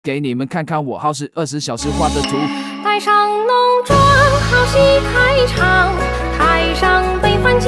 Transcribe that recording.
给你们看看我耗时20小时画的图。 戴上浓妆，好戏开场，台上悲欢